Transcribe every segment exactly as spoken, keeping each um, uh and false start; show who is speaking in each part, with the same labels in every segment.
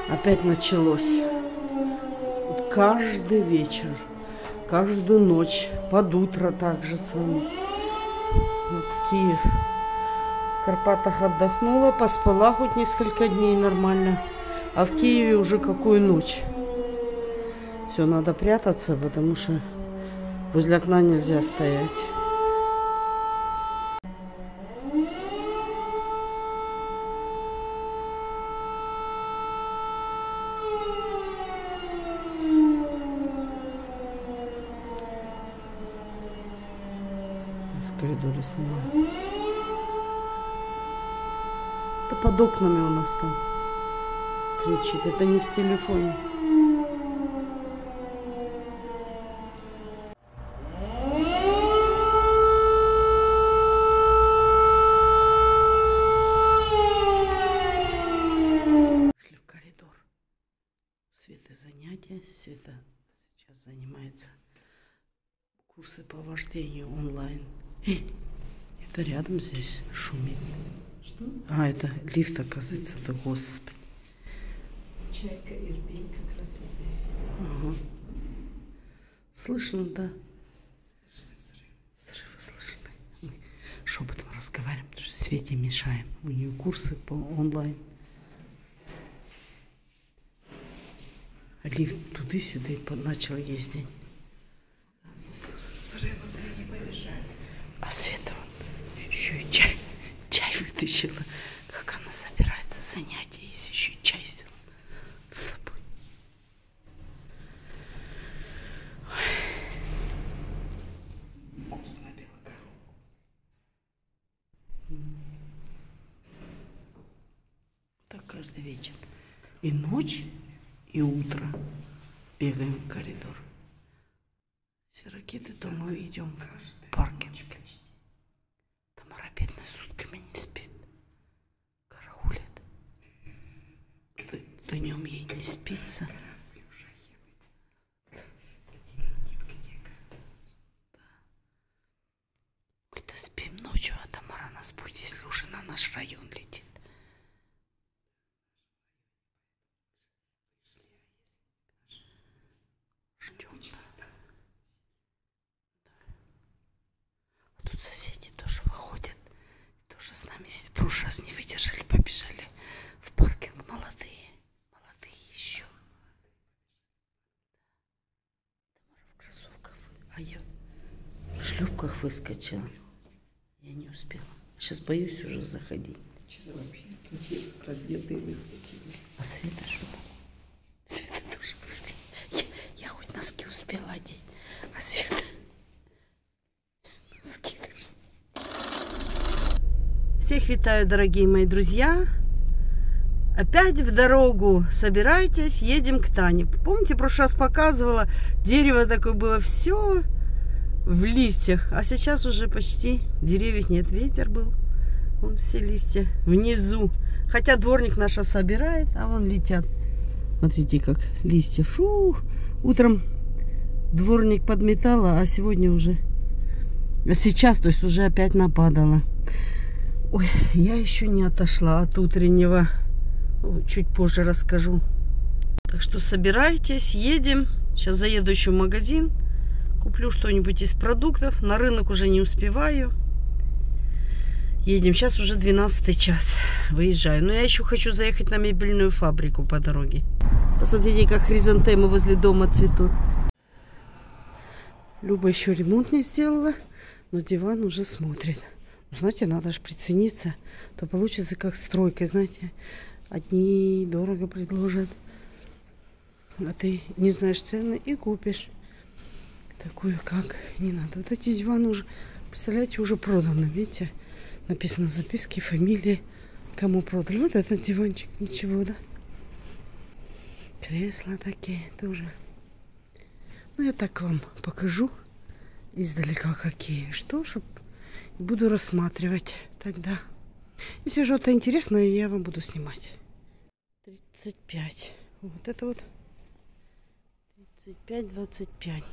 Speaker 1: Опять началось. Вот каждый вечер, каждую ночь, под утро также самое. Вот Киев. В Карпатах отдохнула, поспала хоть несколько дней нормально. А в Киеве уже какую ночь. Все, надо прятаться, потому что возле окна нельзя стоять. В коридоре снимаю. Это под окнами у нас там кричит. Это не в телефоне. Шли в коридор. Света занятия. Света сейчас занимается курсы по вождению онлайн. Это рядом здесь шумит. Что? А, это лифт, оказывается. Да, господи.
Speaker 2: Чайка, Ирбень как раз здесь.
Speaker 1: Ага. Слышно, да? Взрывы слышны. Мы шепотом разговариваем, потому что Свете мешаем. У нее курсы по онлайн. А лифт туда-сюда и начал ездить. А Света вот еще и чай, чай вытащила. Как она собирается занятия, если еще и чай взяла с собой.
Speaker 2: Курс на белокоровку.
Speaker 1: Так каждый вечер. И ночь, и утро бегаем в коридор. Все ракеты, то мы идем в паркинг. Там Арабетная сутками не спит. Караулит. Днем ей не спится. Мы-то спим ночью, а Тамара нас будет, если уже на наш район летит. Ждем. А тут соседи тоже выходят. Тоже с нами сидят. В прошлый раз не выдержали, побежали в паркинг. Молодые. Молодые еще. Тамара в кроссовках. А я в шлюпках выскочила. Я не успела. Сейчас боюсь уже заходить.
Speaker 2: Вчера вообще раздетые выскочили.
Speaker 1: А Света что там? Света тоже вышла. Я, я хоть носки успела одеть. А Света... Носки даже... Всех витаю, дорогие мои друзья. Опять в дорогу. Собирайтесь, едем к Тане. Помните, в прошлый раз показывала, дерево такое было все в листьях. А сейчас уже почти деревьев нет. Ветер был. Вон все листья внизу. Хотя дворник наша собирает, а вон летят. Смотрите, как листья. Фух. Утром дворник подметала, а сегодня уже... А сейчас, то есть уже опять нападало. Ой, я еще не отошла от утреннего. Чуть позже расскажу. Так что собирайтесь, едем. Сейчас заеду еще в магазин. Куплю что-нибудь из продуктов. На рынок уже не успеваю. Едем. Сейчас уже двенадцатый час. Выезжаю. Но я еще хочу заехать на мебельную фабрику по дороге. Посмотрите, как хризантемы возле дома цветут. Люба еще ремонт не сделала, но диван уже смотрит. Знаете, надо же прицениться. То получится как стройкой, знаете. Одни дорого предложат, а ты не знаешь цены и купишь. Такую, как не надо. Вот эти диваны уже, представляете, уже проданы. Видите, написано записки, фамилии, кому продали. Вот этот диванчик, ничего, да? Кресла такие тоже. Ну, я так вам покажу издалека какие. Что, чтоб буду рассматривать тогда. Если что-то интересное, я вам буду снимать. тридцать пять. Вот это вот тридцать пять двадцать пять.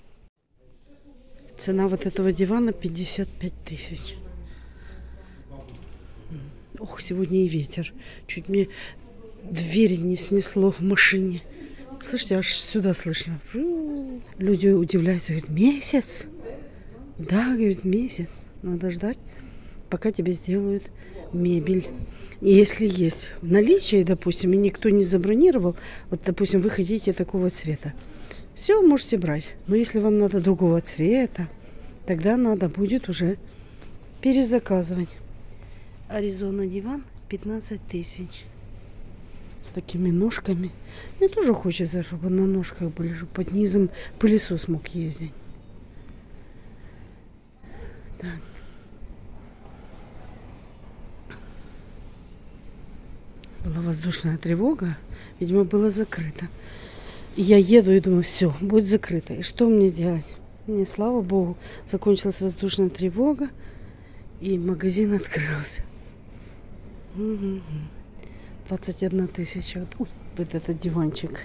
Speaker 1: Цена вот этого дивана пятьдесят пять тысяч. Ох, сегодня и ветер. Чуть мне дверь не снесло в машине. Слышите, аж сюда слышно. Люди удивляются, говорят, месяц? Да, говорит, месяц. Надо ждать, пока тебе сделают мебель. И если есть в наличии, допустим, и никто не забронировал, вот, допустим, вы хотите такого цвета, все можете брать. Но если вам надо другого цвета, тогда надо будет уже перезаказывать. Аризона диван пятнадцать тысяч. С такими ножками. Мне тоже хочется, чтобы на ножках были, чтобы под низом пылесос мог ездить. Так. Была воздушная тревога, видимо, было закрыто. И я еду и думаю, все, будет закрыто. И что мне делать? Мне, слава богу, закончилась воздушная тревога, и магазин открылся. Угу. двадцать одна тысяча. Вот, ой, вот этот диванчик.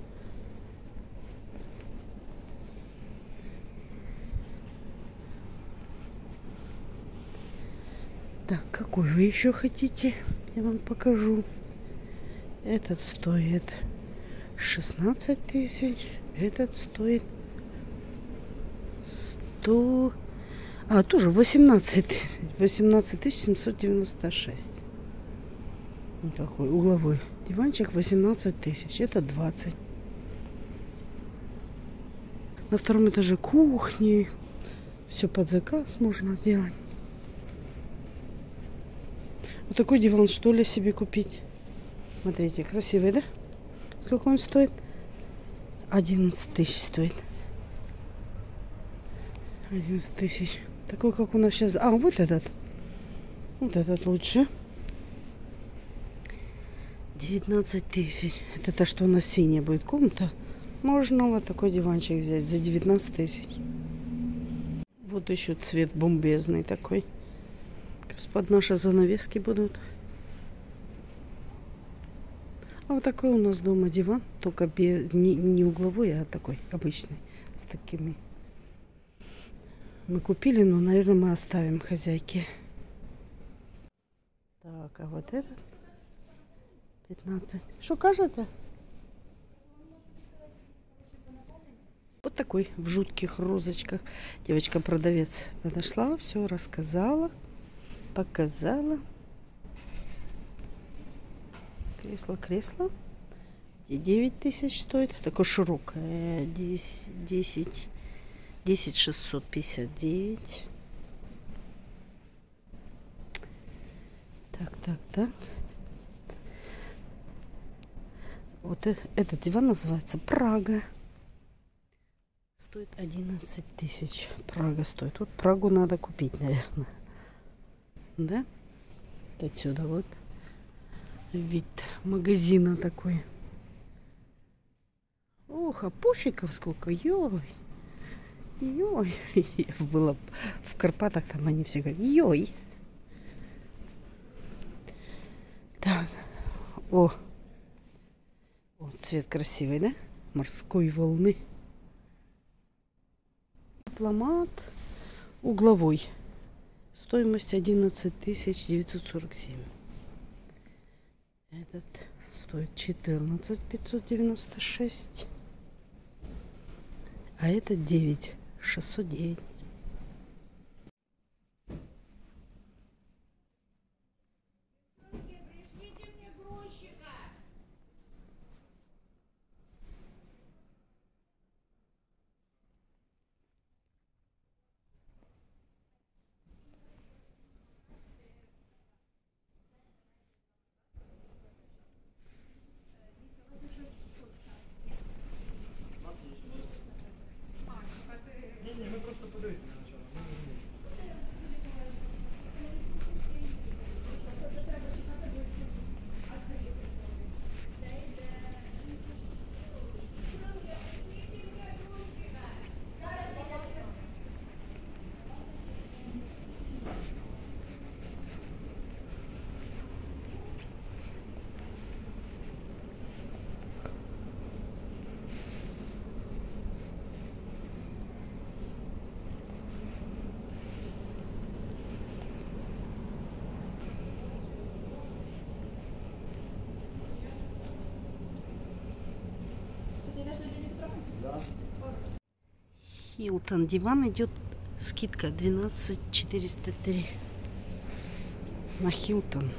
Speaker 1: Так, какой вы еще хотите? Я вам покажу. Этот стоит шестнадцать тысяч. Этот стоит сто... А, тоже восемнадцать тысяч. восемнадцать тысяч семьсот девяносто шесть. Вот такой угловой диванчик. восемнадцать тысяч. Это двадцать. На втором этаже кухни. Все под заказ можно делать. Вот такой диван, что ли, себе купить? Смотрите, красивый, да? Сколько он стоит? одиннадцать тысяч стоит. одиннадцать тысяч. Такой, как у нас сейчас. А, вот этот. Вот этот лучше. девятнадцать тысяч. Это то, что у нас синяя будет комната. Можно вот такой диванчик взять за девятнадцать тысяч. Вот еще цвет бомбезный такой. Под наши занавески будут. А вот такой у нас дома диван. Только без, не, не угловой, а такой обычный. С такими. Мы купили, но, наверное, мы оставим хозяйке. Так, а вот этот пятнадцать. Что кажется? Вот такой в жутких розочках. Девочка-продавец подошла, все рассказала. Показала. Кресло, кресло. девять тысяч стоит. Такое широкое. десять, десять шестьсот пятьдесят девять. Так, так, так. Вот это, этот диван называется Прага. Стоит одиннадцать тысяч. Прага стоит. Вот Прагу надо купить, наверное. Да? Отсюда вот вид магазина такой. Ох, а пуфиков сколько. Йой. Йой. Я была в Карпатах, там они все говорят. Йой. Так. О. О, цвет красивый, да? Морской волны. Дипломат угловой. Стоимость одиннадцать тысяч девятьсот сорок семь. Этот стоит четырнадцать тысяч пятьсот девяносто шесть. А этот девять тысяч шестьсот девять. Хилтон. Диван идет скидка двенадцать четыреста три на Хилтон.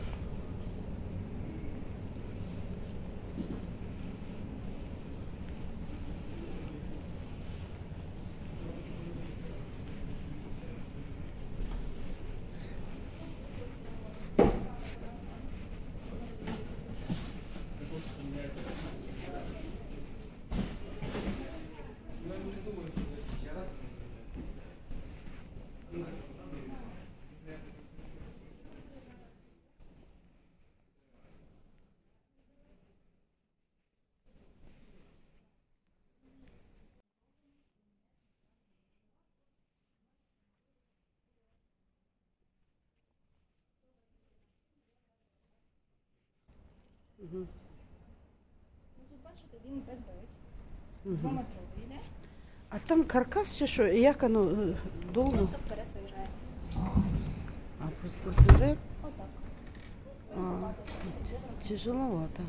Speaker 1: Угу.
Speaker 3: Ну, тут бачите, він без берець. Двометровий йде.
Speaker 1: А там каркас чи що? Як воно е, довго?
Speaker 3: Просто вперед виїжджає.
Speaker 1: А просто вперед?
Speaker 3: Отак.
Speaker 1: А, тяжеловато.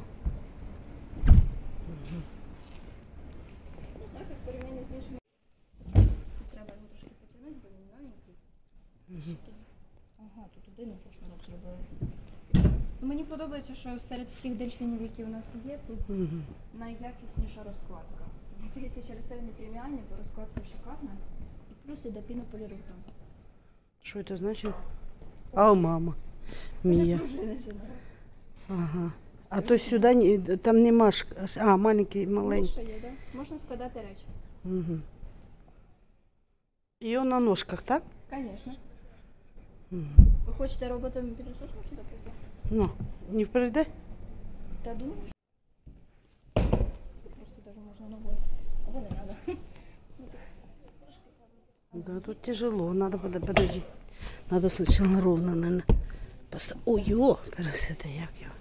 Speaker 3: Ну, знаєте, в порівнянні з іншими. Тут треба його трошки потягнути, бо він новенький.
Speaker 1: Угу.
Speaker 3: Ага, тут один уже шнурок зробили. Мені подобається, що серед всіх дельфінів, які у нас є, тут
Speaker 1: Угу.
Speaker 3: найякісніша розкладка. Мені здається, через це вони преміальні, бо розкладка шикарна. І плюс іде пінополіруван.
Speaker 1: Що це значить? А, мама.
Speaker 3: Це не
Speaker 1: Мія.
Speaker 3: пружини чи не?
Speaker 1: Ага. А то сюди ні- там нема ж. А, маленький, маленький.
Speaker 3: Що є, да? Можна складати речі.
Speaker 1: Угу. І он на ножках, так?
Speaker 3: Звісно.
Speaker 1: Угу.
Speaker 3: Ви хочете роботом пілісосом сюди прийти?
Speaker 1: Ну, не прийде?
Speaker 3: Та думаю, що просто даже можна ногою. Або не треба.
Speaker 1: Да, тут тяжело. Надо, под- подожди. Надо сначала ровно, наверное. Поста... Ой, о, пересити, як його.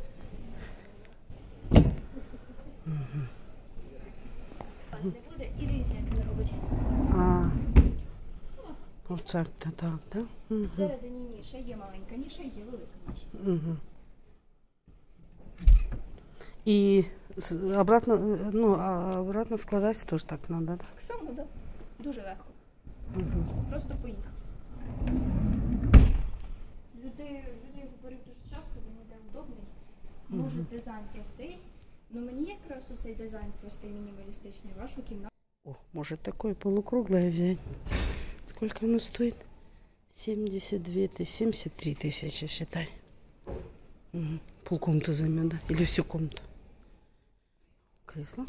Speaker 1: Угу.
Speaker 3: Не буде і дивіться, як він робить.
Speaker 1: А, оце так, так, так? Угу.
Speaker 3: Всередині ніша, є маленька ніша, є велика ніша.
Speaker 1: Угу. І з- обратно, ну, а обратно складати теж так надо, так?
Speaker 3: Так само, да. Дуже легко.
Speaker 1: Угу.
Speaker 3: Просто поїхав. Люди, люди говорять дуже часто, він іде удобний. Може дизайн простий. Ну мені якраз усей дизайн простий, мінімалістичний. Вашу кімнату.
Speaker 1: О, может такое полукруглое взять. Сколько оно стоит? семьдесят две тысячи, семьдесят три тысячи, считай. Угу. Полкомнаты займет, да? Или всю комнату? Кресло?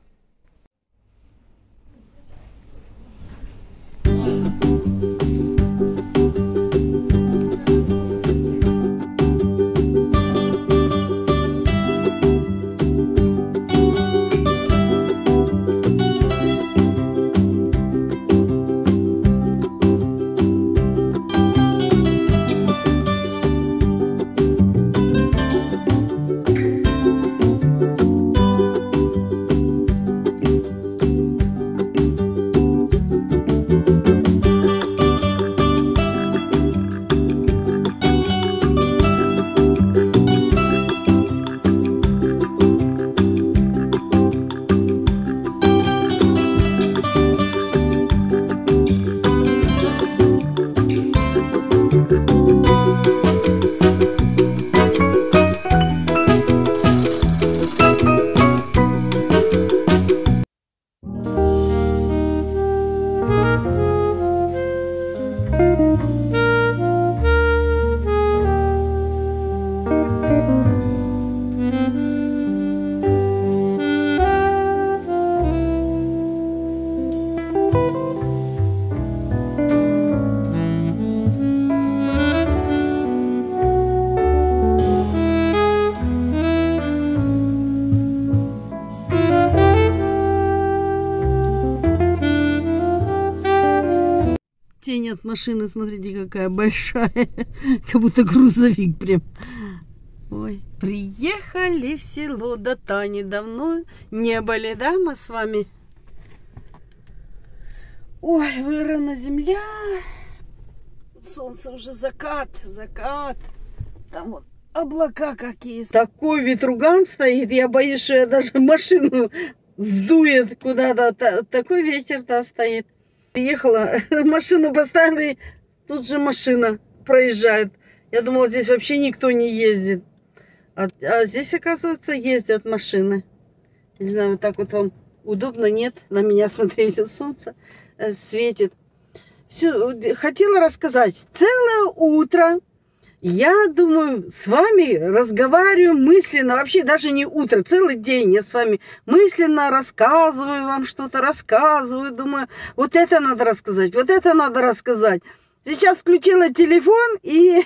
Speaker 1: Тень от машины, смотрите, какая большая. Как будто грузовик прям. Ой, приехали в село до Тани. Давно не были, да, мы с вами? Ой, вырана земля. Солнце уже закат, закат. Там вот облака какие. Такой ветруган стоит. Я боюсь, что я даже машину сдует куда-то. Такой ветер-то стоит. Приехала, машину поставила, и тут же машина проезжает. Я думала, здесь вообще никто не ездит. А, а здесь, оказывается, ездят машины. Не знаю, вот так вот вам удобно, нет? На меня, смотрите, солнце светит. Все, хотела рассказать. Целое утро я, думаю, с вами разговариваю мысленно. Вообще даже не утро, целый день я с вами мысленно рассказываю вам что-то, рассказываю. Думаю, вот это надо рассказать, вот это надо рассказать. Сейчас включила телефон, и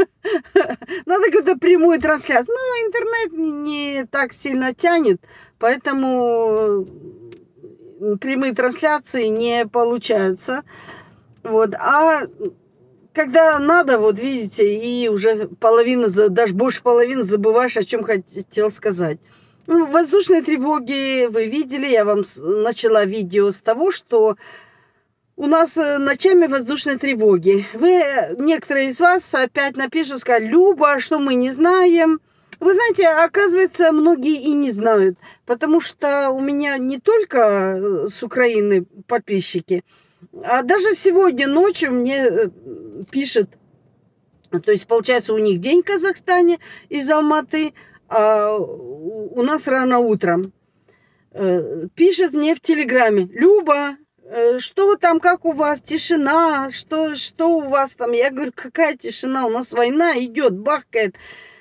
Speaker 1: надо какую-то прямую трансляцию. Но интернет не так сильно тянет, поэтому прямые трансляции не получаются. Вот. А когда надо, вот видите, и уже половина, даже больше половины забываешь, о чем хотел сказать. Ну, воздушные тревоги вы видели, я вам начала видео с того, что у нас ночами воздушные тревоги. Вы, некоторые из вас опять напишут, скажут: Люба, что мы не знаем. Вы знаете, оказывается, многие и не знают, потому что у меня не только с Украины подписчики, а даже сегодня ночью мне пишет, то есть получается у них день в Казахстане из Алматы, а у нас рано утром. Пишет мне в Телеграме: Люба, что там, как у вас, тишина, что, что у вас там? Я говорю: какая тишина, у нас война идет, бахкает,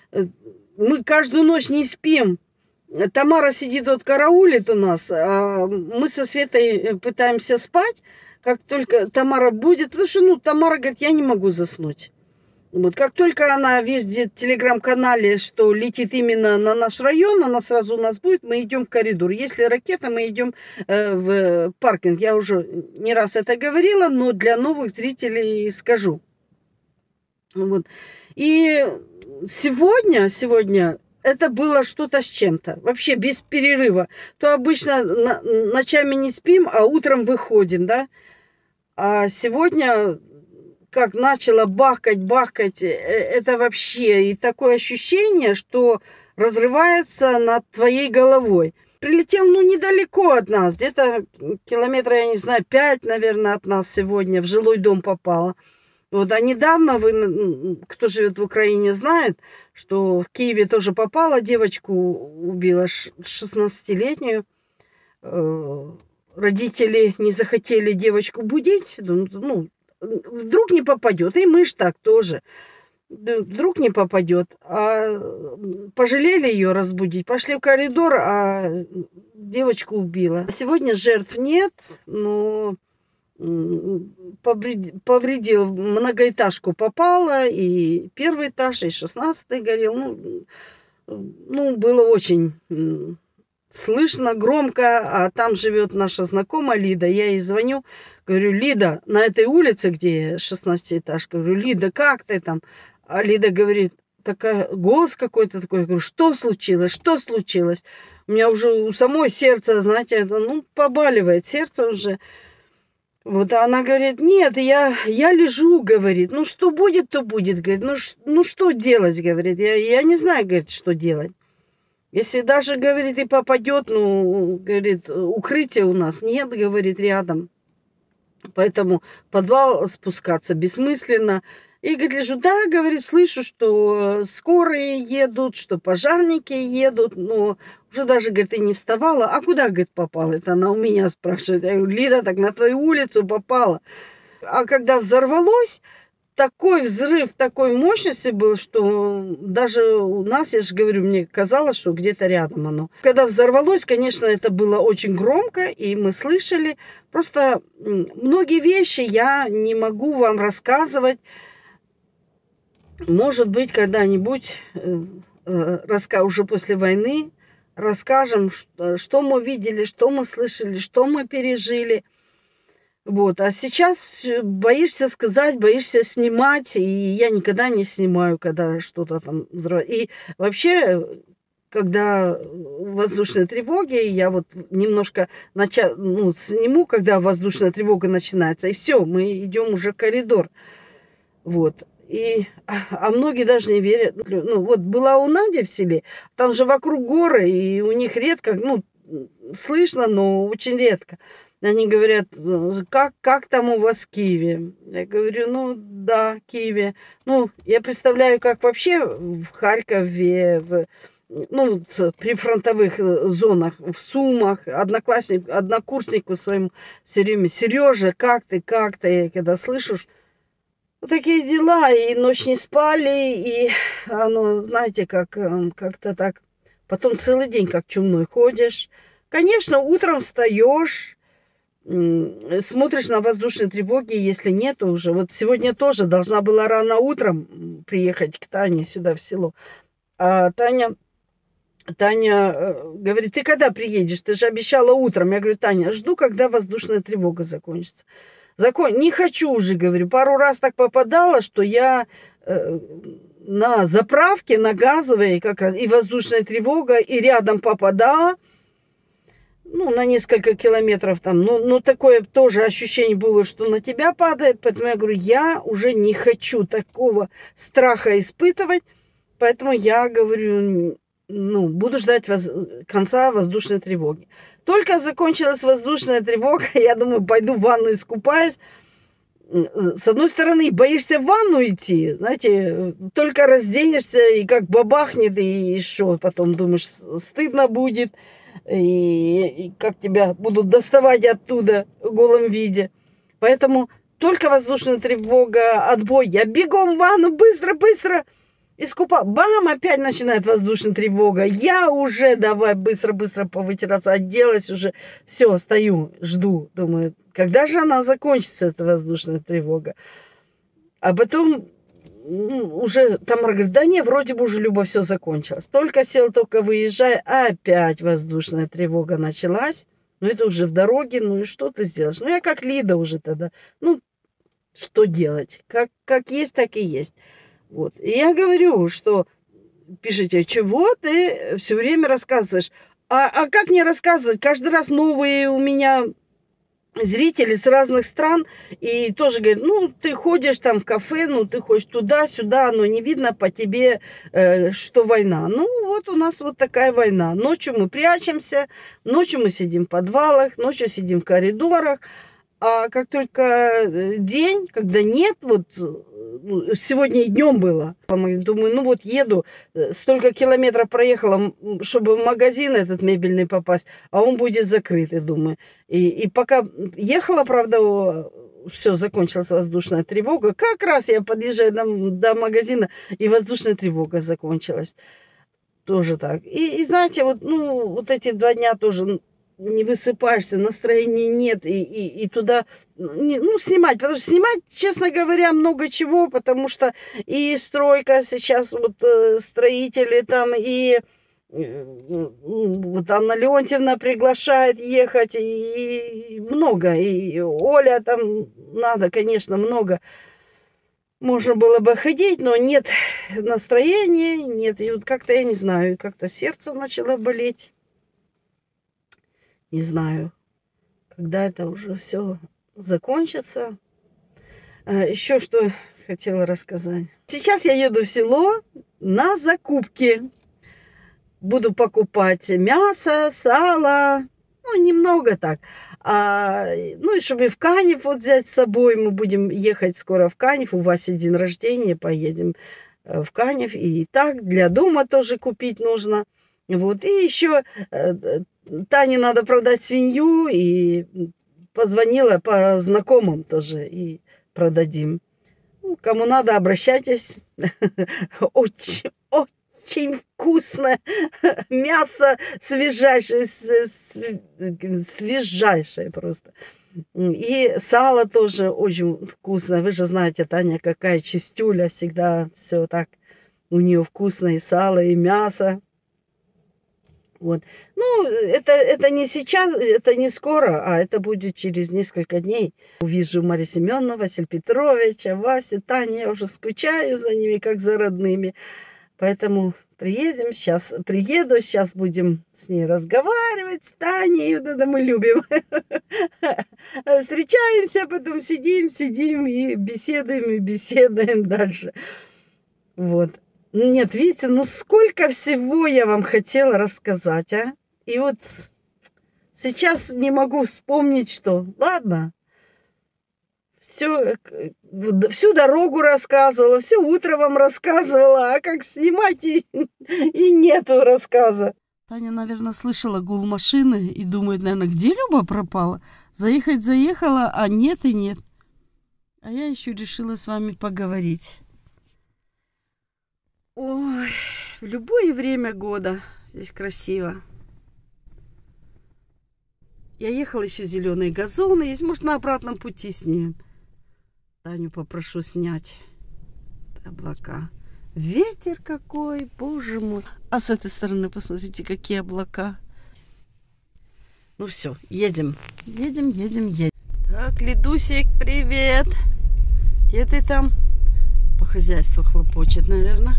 Speaker 1: мы каждую ночь не спим. Тамара сидит, вот караулит у нас, а мы со Светой пытаемся спать, как только Тамара будет, потому что, ну, Тамара говорит: я не могу заснуть. Вот, как только она видит в телеграм-канале, что летит именно на наш район, она сразу у нас будет, мы идем в коридор. Если ракета, мы идем э, в паркинг. Я уже не раз это говорила, но для новых зрителей скажу. Вот. И сегодня, сегодня это было что-то с чем-то. Вообще без перерыва. То обычно на, ночами не спим, а утром выходим, да. А сегодня, как начало бахкать, бахкать, это вообще и такое ощущение, что разрывается над твоей головой. Прилетел, ну, недалеко от нас, где-то километра, я не знаю, пять, наверное, от нас сегодня в жилой дом попало. Вот, а недавно, вы, кто живет в Украине, знает, что в Киеве тоже попала, девочку убила, шестнадцатилетнюю. Родители не захотели девочку будить, ну, вдруг не попадет, и мышь так тоже, вдруг не попадет, а пожалели ее разбудить, пошли в коридор, а девочку убила. Сегодня жертв нет, но повредил, многоэтажку попала, и первый этаж, и шестнадцатый горел, ну, ну было очень слышно, громко, а там живет наша знакомая Лида. Я ей звоню, говорю: Лида, на этой улице, где шестнадцатиэтажка, говорю: Лида, как ты там? А Лида говорит: такая, голос какой-то такой. Я говорю: что случилось, что случилось? У меня уже у самой сердце, знаете, ну, побаливает сердце уже. Вот, а она говорит: нет, я, я лежу, говорит, ну, что будет, то будет, говорит, ну, ну что делать, говорит, я, я не знаю, говорит, что делать. Если даже, говорит, и попадет, ну, говорит, укрытия у нас нет, говорит, рядом. Поэтому в подвал спускаться бессмысленно. И, говорит, лежу, да, говорит, слышу, что скорые едут, что пожарники едут, но уже даже, говорит, и не вставала. А куда, говорит, попала? Это она у меня спрашивает. Я говорю: Лида, так на твою улицу попала. А когда взорвалось, такой взрыв такой мощности был, что даже у нас, я же говорю, мне казалось, что где-то рядом оно. Когда взорвалось, конечно, это было очень громко, и мы слышали. Просто многие вещи я не могу вам рассказывать. Может быть, когда-нибудь, уже после войны, расскажем, что мы видели, что мы слышали, что мы пережили. Вот. А сейчас боишься сказать, боишься снимать, и я никогда не снимаю, когда что-то там взрывается. И вообще, когда воздушные тревоги, я вот немножко нача... ну, сниму, когда воздушная тревога начинается, и все, мы идем уже в коридор. Вот. И, а многие даже не верят. Ну, вот была у Нади в селе, там же вокруг горы, и у них редко, ну, слышно, но очень редко. Они говорят, как, как там у вас Киеве? Я говорю, ну да, Киеве. Ну, я представляю, как вообще в Харькове, в, ну, при фронтовых зонах, в Сумах, одноклассник, однокурснику своему все время: Сережа, как ты, как ты? Я когда слышу, вот такие дела, и ночь не спали, и оно, знаете, как, как-то так. Потом целый день как чумной ходишь. Конечно, утром встаешь, смотришь на воздушные тревоги, если нет уже. Вот сегодня тоже должна была рано утром приехать к Тане сюда в село. А Таня, Таня говорит, ты когда приедешь? Ты же обещала утром. Я говорю, Таня, жду, когда воздушная тревога закончится. Закон... Не хочу уже, говорю. Пару раз так попадала, что я э, на заправке, на газовой как раз, и воздушная тревога, и рядом попадала. Ну, на несколько километров там. Ну, ну, такое тоже ощущение было, что на тебя падает. Поэтому я говорю, я уже не хочу такого страха испытывать. Поэтому я говорю, ну, буду ждать воз... конца воздушной тревоги. Только закончилась воздушная тревога, я думаю, пойду в ванну искупаюсь. С одной стороны, боишься в ванну идти, знаете, только разденешься, и как бабахнет, и что, потом думаешь, стыдно будет, и, и как тебя будут доставать оттуда в голом виде. Поэтому только воздушная тревога, отбой, я бегом в ванну, быстро-быстро искупал. Бам, опять начинает воздушная тревога. Я уже давай быстро-быстро повытираться, оделась уже. Все, стою, жду. Думаю, когда же она закончится, эта воздушная тревога? А потом ну, уже там говорит, да не, вроде бы уже, Люба, все закончилось. Только сел, только выезжай, опять воздушная тревога началась. Ну, это уже в дороге, ну и что ты сделаешь? Ну, я как Лида уже тогда. Ну, что делать? Как, как есть, так и есть. Вот. И я говорю, что пишите, чего ты все время рассказываешь? А, а как мне рассказывать? Каждый раз новые у меня зрители с разных стран. И тоже говорят, ну, ты ходишь там в кафе, ну, ты ходишь туда-сюда, но не видно по тебе, э, что война. Ну, вот у нас вот такая война. Ночью мы прячемся, ночью мы сидим в подвалах, ночью сидим в коридорах. А как только день, когда нет, вот сегодня и днем было, думаю, ну вот еду, столько километров проехала, чтобы в магазин этот мебельный попасть, а он будет закрытый, думаю. И, и пока ехала, правда, все, закончилась воздушная тревога, как раз я подъезжаю до, до магазина, и воздушная тревога закончилась. Тоже так. И, и знаете, вот, ну, вот эти два дня тоже... не высыпаешься, настроения нет, и, и, и туда, ну, снимать, потому что снимать, честно говоря, много чего, потому что и стройка сейчас, вот, строители там, и вот Анна Леонтьевна приглашает ехать, и, и много, и Оля там, надо, конечно, много, можно было бы ходить, но нет настроения, нет, и вот как-то, я не знаю, как-то сердце начало болеть. Не знаю, когда это уже все закончится. А, еще что хотела рассказать. Сейчас я еду в село на закупки. Буду покупать мясо, сало, ну, немного так. А, ну, и чтобы в Канев вот взять с собой, мы будем ехать скоро в Канев. У Васи день рождения, поедем в Канев. И так для дома тоже купить нужно. Вот, и еще Тане надо продать свинью, и позвонила по знакомым тоже, и продадим. Ну, кому надо, обращайтесь. Очень, очень вкусное мясо, свежайшее, свежайшее просто. И сало тоже очень вкусное. Вы же знаете, Таня, какая чистюля, всегда все так у нее вкусно, и сало, и мясо. Вот. Ну, это, это не сейчас, это не скоро, а это будет через несколько дней. Увижу Марию Семеновну, Василия Петровича, Васю, Таню, я уже скучаю за ними, как за родными. Поэтому приедем, сейчас приеду, сейчас будем с ней разговаривать, с Таней, вот это мы любим. Встречаемся, потом сидим, сидим и беседуем, и беседуем дальше. Вот. Нет, видите, ну сколько всего я вам хотела рассказать, а? И вот Сейчас не могу вспомнить, что. Ладно. Все, всю дорогу рассказывала, все утро вам рассказывала, а как снимать и, и нету рассказа. Таня, наверное, слышала гул машины и думает, наверное, где Люба пропала? Заехать заехала, а нет и нет. А я еще решила с вами поговорить. Ой, в любое время года здесь красиво. Я ехала, еще зеленые газоны есть, может, на обратном пути снимем. Таню попрошу снять облака. Ветер какой, боже мой. А с этой стороны посмотрите, какие облака. Ну все, едем. Едем, едем, едем. Так, Лидусик, привет. Где ты там? По хозяйству хлопочет, наверное.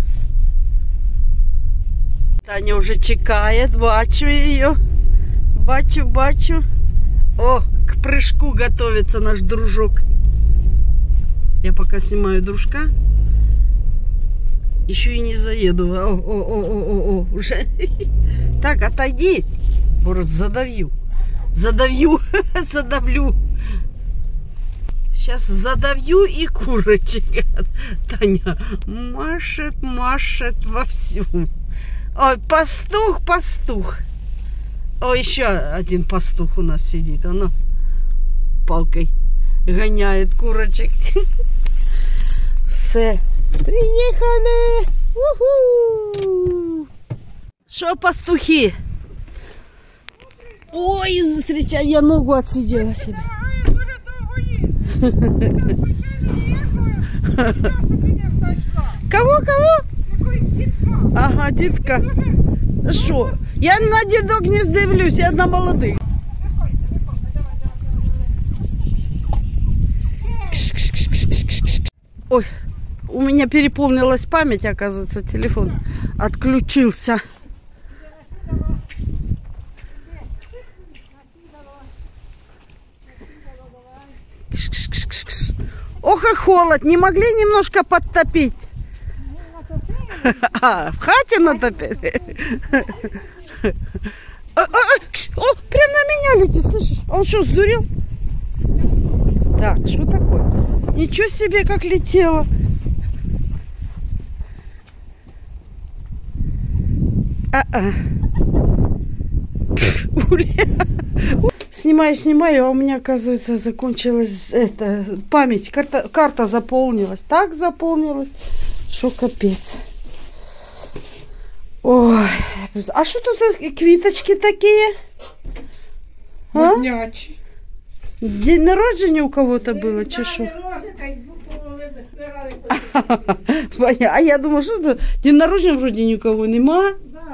Speaker 1: Таня уже чекает, бачу ее. Бачу, бачу. О, к прыжку готовится наш дружок. Я пока снимаю дружка. Еще и не заеду. О, о, о, о, о, о. Уже. Так, отойди. Борис, задавью. Задавью. Задавлю. Сейчас задавью и курочек. Таня машет, машет вовсю. Ой, пастух, пастух. О, еще один пастух у нас сидит. Оно палкой гоняет курочек. Все. Приехали. Уху. Шо, пастухи? Ой, встречай, я ногу отсидела себе. Кого, кого? Ага, дітка. Що? Я на дідок не дивлюсь, я на молодих. Ой, у меня переполнилась память, оказывается, телефон отключился. Ох, и холод, не могли немножко подтопить? А, в хате натопили? О, прям на меня летит, слышишь? Он что, сдурел? Так, что такое? Ничего себе, как летело. А-а. Снимаю, снимаю, а у меня, оказывается, закончилась это, память. Карта, карта заполнилась. Так заполнилась, что капец. Ой, а что тут за квиточки такие? А? День народження у кого-то было, чи що? А я думаю, что это день народження вроде ни у кого нема.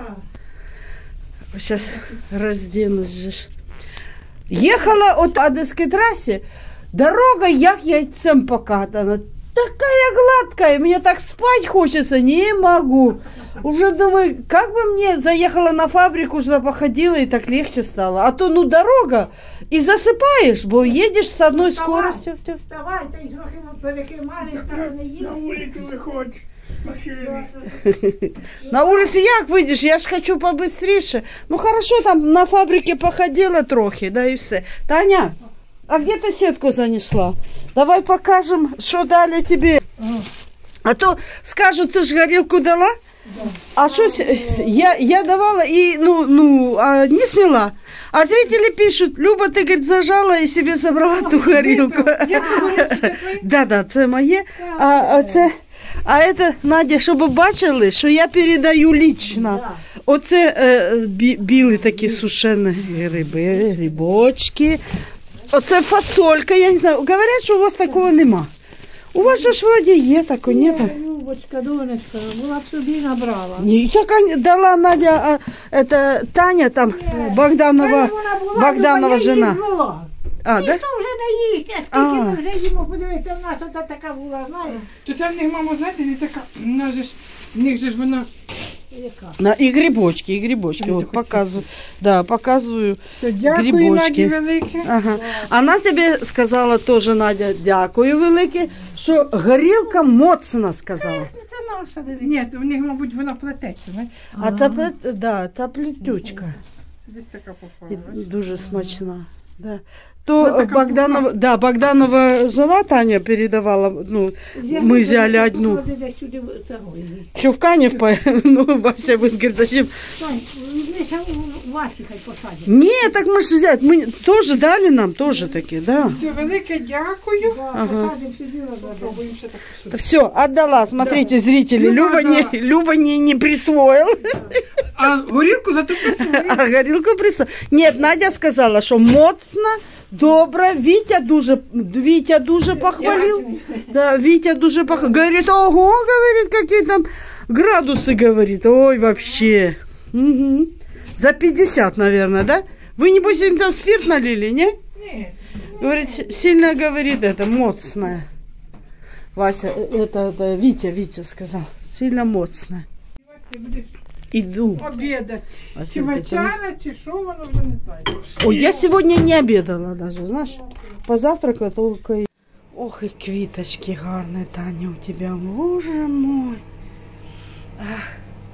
Speaker 1: Сейчас разденусь же. Ехала от Одесской трассе, дорога як яйцем покатана. Такая гладкая, мне так спать хочется, не могу. Уже думаю, как бы мне заехала на фабрику, уже походила и так легче стало. А то, ну, дорога, и засыпаешь, бо едешь с одной вставай, скоростью.
Speaker 4: Вставай, ты трохи перекимаешь, так не їдеш.
Speaker 2: На улицу выходишь.
Speaker 1: На улице як выйдешь? Я ж хочу побыстрее. Ну хорошо, там на фабрике походила трохи, да и все. Таня, а где ты сетку занесла? Давай покажем, что дали тебе. А то скажут, ты ж горелку дала? Да. А что я, я давала и ну, ну а не сняла. А зрители пишут, Люба, ты, говорит, зажала и себе забрала ту горелку. Да, да, це моє. А, а це... А это, Надя, щоб бачили, що я передаю лично. Да. Оце е, бі, білі такі сушені гриби, грибочки. Оце фасолька, я не знаю. Говорять, що у вас такого нема. У вас же ж вроді є такого, ні?
Speaker 4: Любочка, донечка, була б собі набрала.
Speaker 1: Ні, так дала Надя, а, это, Таня там, не. Богданова, була, Богданова жена.
Speaker 4: А, ніхто да? Вже не їсть, а скільки а. Ми вже їмо, подивіться, в нас ота така була, знаєш.
Speaker 2: То це в них, мамо, знаєте, не така, в нас же ж, в них же ж вона...
Speaker 4: Яка?
Speaker 1: На, і грибочки, і грибочки, от показую, да, показую
Speaker 2: все, дякую,
Speaker 1: грибочки.
Speaker 2: Наді велике.
Speaker 1: Ага. Вона тобі сказала теж, Надя, дякую велике, що горілка моцна, сказала.
Speaker 4: Це наша, дивіться.
Speaker 2: Ні, то в них, мабуть, вона плететься, знаєш.
Speaker 1: А та, да, та плетючка.
Speaker 4: Десь така попала.
Speaker 1: І
Speaker 4: бачиш?
Speaker 1: дуже смачна. Да. То
Speaker 4: Ну, така
Speaker 1: Богданова, да, Богданова жила, Таня передавала, ну, ми взяли одну.
Speaker 4: Десь сюди того її.
Speaker 1: Що в Канев, по- ну, Вася будет говорить, зачем?
Speaker 4: Тань, візьмися у Васі, хай посадять.
Speaker 1: Не, так мы же взять, мы тоже дали нам, тоже такие, да.
Speaker 4: Все, велике дякую. Да,
Speaker 1: Ага.
Speaker 4: посадимо сюди, попробуємо ще так посадити.
Speaker 1: Все, отдала, смотрите, зрители,
Speaker 4: Люба
Speaker 1: Люба, не,
Speaker 4: отдала.
Speaker 1: Люба не, не присвоил,
Speaker 4: А горілку зато присвоїли.
Speaker 1: а горілку присвоил. Нет, Надя сказала, что моцно, добро, Витя дуже, Витя дуже похвалил. Да, Витя дуже похвалил. Говорит, ого, говорит, какие там градусы, говорит, ой, вообще. Мгм. За пятьдесят, наверное, да? Вы, небось, им там спирт налили, не?
Speaker 4: Ні.
Speaker 1: Говорит, с- сильно, говорит, это, моцное. Вася, э, это, это, Витя, Витя сказал, сильно моцное.
Speaker 4: Ти будеш
Speaker 1: Иду.
Speaker 4: обідати.
Speaker 1: Вася,
Speaker 4: Чи
Speaker 1: это-
Speaker 4: вечеря, чи що, воно вже не знаю.
Speaker 1: Ой, я сегодня не обедала даже, знаешь, позавтракала только. и- Ох, и квиточки гарные, Таня, у тебя, боже мой. Ах.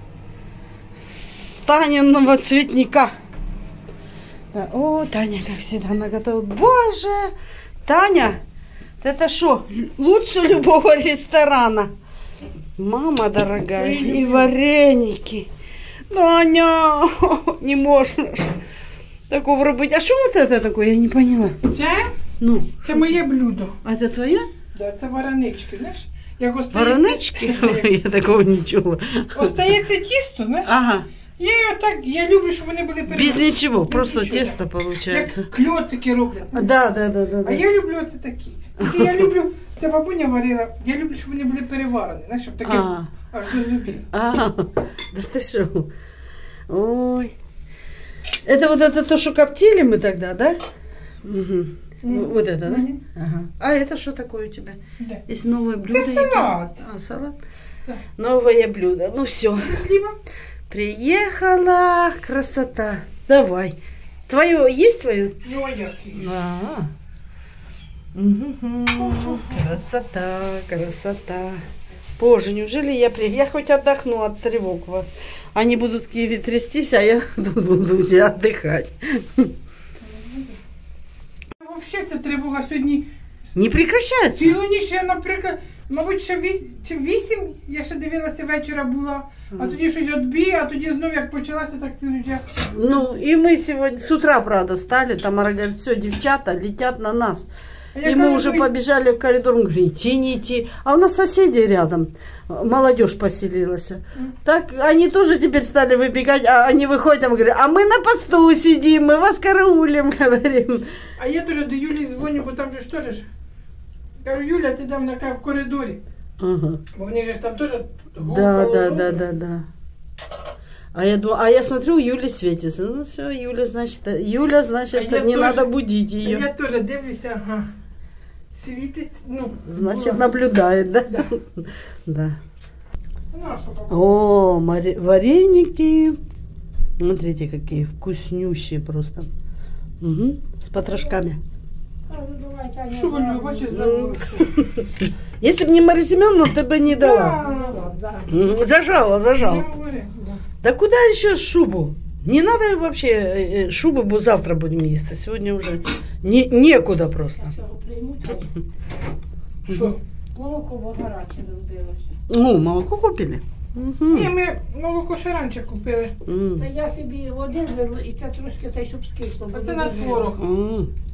Speaker 1: С Таниного цветника. Да, о, Таня, как всегда, наготовила. Боже, Таня, это что, лучше любого ресторана? Мама дорогая, и вареники. Таня, не можно ж такого робить. А что вот это такое, я не поняла.
Speaker 4: Це,
Speaker 1: Ну,
Speaker 4: це моє блюдо.
Speaker 1: а это твоє?
Speaker 4: Да, це варенички, знаєш. Як остається,
Speaker 1: Варенички? Я такого не чула.
Speaker 4: остається тісто, знаєш.
Speaker 1: Ага,
Speaker 4: Я його так, я люблю, щоб вони були
Speaker 1: без ничего, просто
Speaker 4: нічого,
Speaker 1: тесто получается.
Speaker 4: Як кльоцики роблять.
Speaker 1: Да, да, да, да.
Speaker 4: А
Speaker 1: да.
Speaker 4: я люблю оце такі. Тільки я люблю, це бабуня варила, я люблю, щоб вони були переварені, знаєш, щоб таке
Speaker 1: А,
Speaker 4: аж до зубів.
Speaker 1: а, да ты что? Ой. Это вот это то, что коптили мы тогда, да? Угу.
Speaker 4: Мгм.
Speaker 1: Вот это, да?
Speaker 4: Мгм.
Speaker 1: Ага. А это что такое у тебя?
Speaker 4: Де?
Speaker 1: Есть новое блюдо?
Speaker 4: Це салат.
Speaker 1: А, салат?
Speaker 4: Да.
Speaker 1: Новое блюдо. Ну все.
Speaker 4: Хліба?
Speaker 1: Приехала. Красота. Давай. Твое есть твое?
Speaker 4: Ну, а як її?
Speaker 1: А. Мгм. Красота, красота. Боже, неужели я при... Я хоть отдохну от тревог вас. Они будут в Киеве трястись, а я буду отдыхать.
Speaker 4: Взагалі ця тривога сьогодні
Speaker 1: Не прекращается.
Speaker 4: цілу ніч, я, наприклад, мабуть, ще віс... чи вісім, я ще дивилася вечора була, а тоді щось відбій, а тоді знов як почалася, так цілу ніч.
Speaker 1: Ну, и мы сегодня с утра, правда, встали, Тамара говорит, все, девчата летят на нас.
Speaker 4: А я
Speaker 1: И мы
Speaker 4: кажу,
Speaker 1: уже
Speaker 4: «Ну,
Speaker 1: побежали в коридор, он говорит, идти, не идти. А у нас соседи рядом, молодежь поселилась. Так они тоже теперь стали выбегать, а они выходят, там говорят, а мы на посту сидим, мы вас караулим, говорим.
Speaker 4: А я теж до Юлі дзвоню, бо там же ж теж. ж. Кажу, Юля, ти там на в коридорі.
Speaker 1: Ага.
Speaker 4: Бо вони ж там теж
Speaker 1: Да,
Speaker 4: гукали,
Speaker 1: да,
Speaker 4: ну,
Speaker 1: да, да, да. А я думаю, а я смотрю, у Юли светится. Ну все, Юля, значит, Юля, значит,
Speaker 4: А я
Speaker 1: не
Speaker 4: тоже-
Speaker 1: надо будить
Speaker 4: А
Speaker 1: ее.
Speaker 4: я теж дивлюся, ага. Світить, ну.
Speaker 1: Значит,
Speaker 4: була.
Speaker 1: наблюдает, да?
Speaker 4: Да.
Speaker 1: Да.
Speaker 4: Ну, а що попало?
Speaker 1: О, мари- вареники. Смотрите, какие вкуснющие просто. Мгм. С потрошками.
Speaker 4: Що ви любите, бачиш, забулися.
Speaker 1: Если бы не Мария Семеновна, ты бы не дала.
Speaker 4: Да.
Speaker 1: Мгм. Зажала,
Speaker 4: Я
Speaker 1: зажала.
Speaker 4: говорю.
Speaker 1: Да куда еще шубу? Не надо вообще э, э, шубу, бо завтра будем есть. А сегодня уже не, некуда просто.
Speaker 4: Що?
Speaker 2: Молоко гаряче робилося.
Speaker 1: Ну, молоко купили? Мгм.
Speaker 4: Ні, ми молоко ще раніше купили.
Speaker 1: М.
Speaker 5: Та я собі один беру, і це трошки та й щоб скисло.
Speaker 4: А це на творог.
Speaker 1: М.